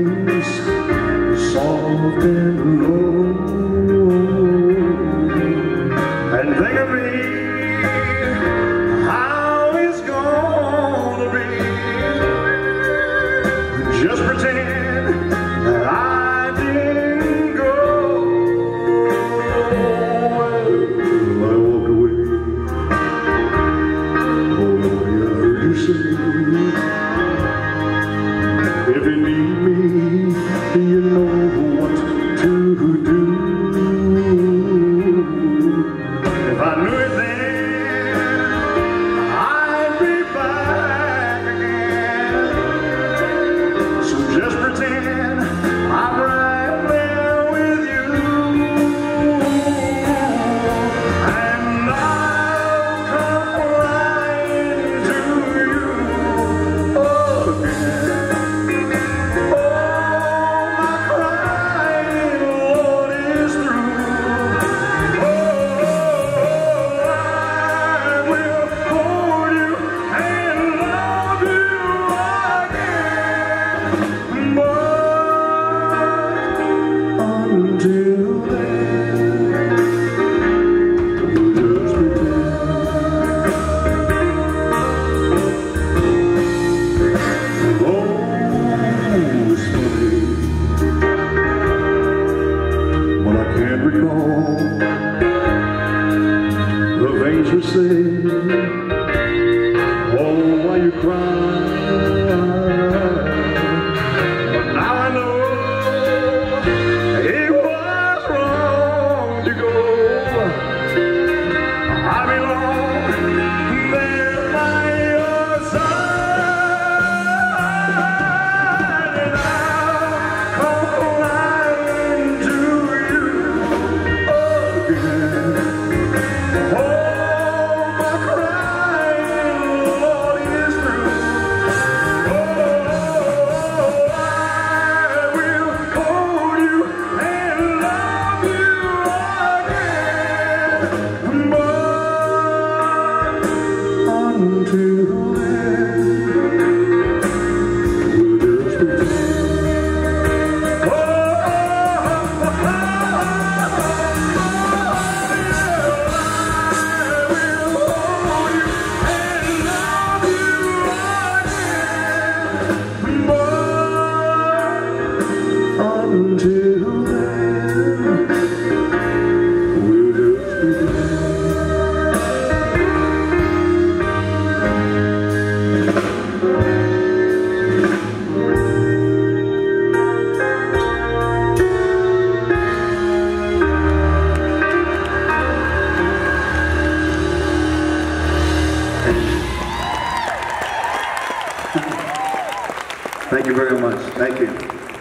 dreams, soft and low, and think of me, how it's gonna be. Just pretend that I didn't go. I walked away. Oh, I heard you say, if you need me, you know what to do. If I knew it then, I'd be back again. So just pretend I'm right there with you, and I'll come right to you again. Until then, we'll just pretend. Oh, it's funny, but I can't recall the things we said. Oh, why you cry? But now I know it was wrong to go. I belong there by your side, and I'll come right to you again. Oh, my crying Lord is through. Oh, I will hold you and love you again. But until then, we'll just pretend. Oh, until then, we'll just pretend. Thank you very much. Thank you.